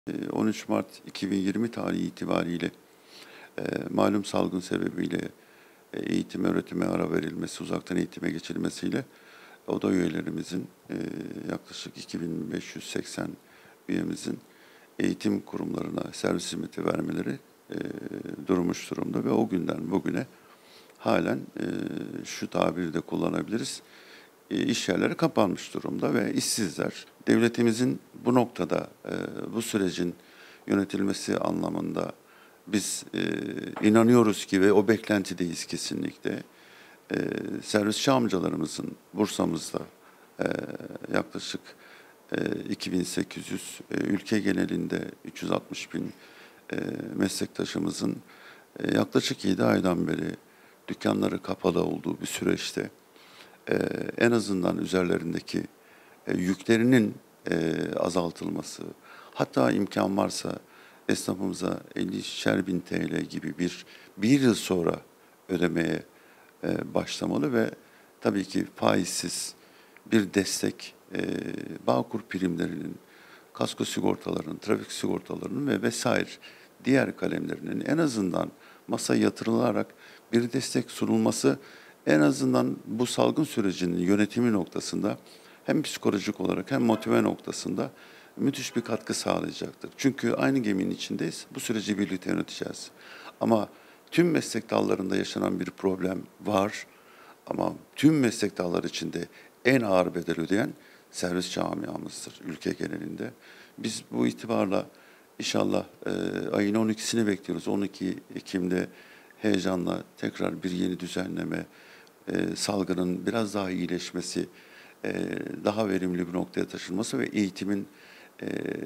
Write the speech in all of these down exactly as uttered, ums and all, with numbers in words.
on üç Mart iki bin yirmi tarihi itibariyle e, malum salgın sebebiyle e, eğitim öğretime ara verilmesi, uzaktan eğitime geçilmesiyle oda üyelerimizin e, yaklaşık iki bin beş yüz seksen üyemizin eğitim kurumlarına servis hizmeti vermeleri e, durmuş durumda ve o günden bugüne halen e, şu tabiri de kullanabiliriz. E, iş yerleri kapanmış durumda ve işsizler. Devletimizin bu noktada e, bu sürecin yönetilmesi anlamında biz e, inanıyoruz ki ve o beklentideyiz kesinlikle. E, servisçi amcalarımızın Bursa'mızda e, yaklaşık e, iki bin sekiz yüz, e, ülke genelinde üç yüz altmış bin e, meslektaşımızın e, yaklaşık yedi aydan beri dükkanları kapalı olduğu bir süreçte e, en azından üzerlerindeki e, yüklerinin e, azaltılması, hatta imkan varsa esnafımıza ellişer bin T L gibi bir bir yıl sonra ödemeye e, başlamalı ve tabii ki faizsiz bir destek, e, Bağkur primlerinin, kasko sigortalarının, trafik sigortalarının ve vesaire diğer kalemlerinin en azından masaya yatırılarak bir destek sunulması en azından bu salgın sürecinin yönetimi noktasında hem psikolojik olarak hem motive noktasında müthiş bir katkı sağlayacaktır. Çünkü aynı geminin içindeyiz. Bu süreci birlikte yöneteceğiz. Ama tüm meslek dallarında yaşanan bir problem var. Ama tüm meslek dalları içinde en ağır bedel ödeyen servis camiamızdır ülke genelinde. Biz bu itibarla inşallah e, ayın on ikisini bekliyoruz. on iki Ekim'de heyecanla tekrar bir yeni düzenleme, e, salgının biraz daha iyileşmesi, e, daha verimli bir noktaya taşınması ve eğitimin e,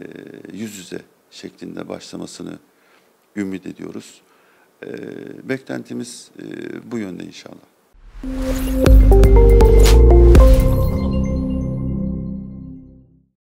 yüz yüze şeklinde başlamasını ümit ediyoruz. E, beklentimiz e, bu yönde inşallah.